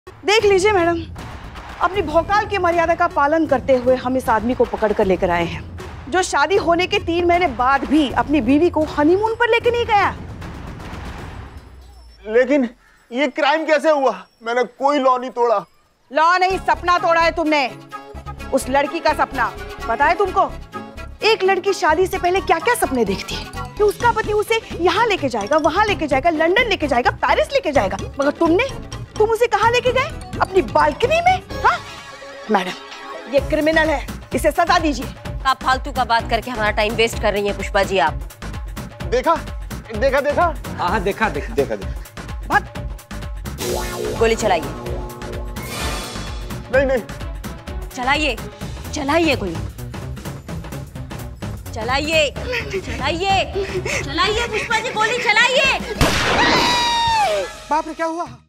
देख लीजिए मैडम, अपनी भौकाल की मर्यादा का पालन करते हुए हम इस आदमी को पकड़ कर लेकर आए हैं, जो शादी होने के 3 महीने बाद भी अपनी बीवी को हनीमून पर लेकर नहीं गया। लेकिन ये क्राइम कैसे हुआ? मैंने कोई लॉ नहीं तोड़ा। लॉ नहीं, सपना तोड़ा है तुमने। उस लड़की का सपना पता है तुमको? एक लड़की शादी से पहले क्या क्या सपने देखती है कि उसका पति उसे यहाँ लेके जाएगा, वहां लेके जाएगा, लंदन लेके जाएगा, पेरिस लेके जाएगा। मगर तुम उसे कहाँ लेके गए? अपनी बालकनी में। हाँ मैडम, ये क्रिमिनल है, इसे सजा दीजिए। आप फालतू का बात करके हमारा टाइम वेस्ट कर रही हैं पुष्पा जी। आप देखा देखा देखा? हाँ देखा देखा देखा देखा। गोली चलाइए। नहीं नहीं, चलाइए चलाइए गोली, चलाइए चलाइए चलाइए पुष्पा जी, गोली चलाइए। बाप रे, क्या हुआ?